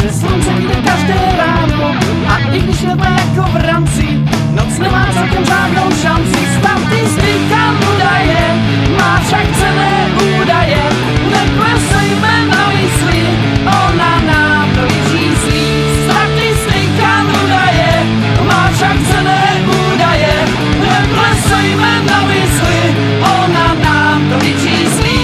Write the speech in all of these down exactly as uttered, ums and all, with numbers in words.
že slunce vyjde každé ráno. A i když nebe jako v rámci, noc nemá celkem žádnou šanci. Statistika údaje, má však cenné údaje, neklesejme na mysli, ona nám to vyčíslí. Statistika údaje, má však cenné údaje, neklesejme na mysli, ona nám to vyčíslí.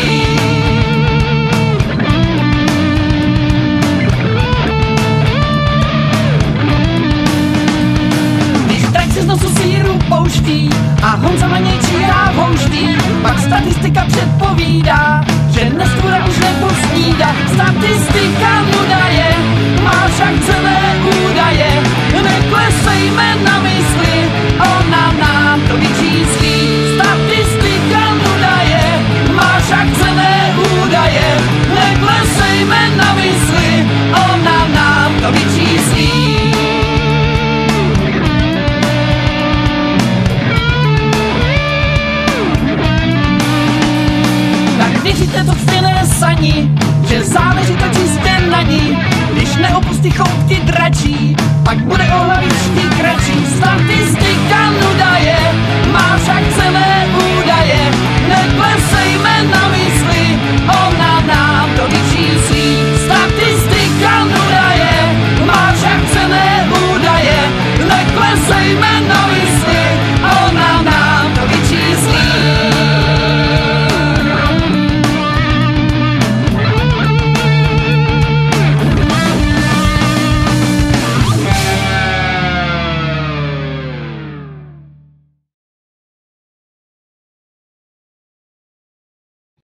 Z nosu síru pouští a Honza na něj čírá pouští, pak statistika předpovídá, že dnes tvůra už neposnídá. Statistika údaje, má však cenné údaje, neklesejme na mysli, ona nám to vyčíslí. Statistika údaje, má však cenné údaje, neklesejme na mysli, ona nám to vyčíslí. Věříte to stejné saní, že záleží to čistě na ní, když neopustí choutky dračí.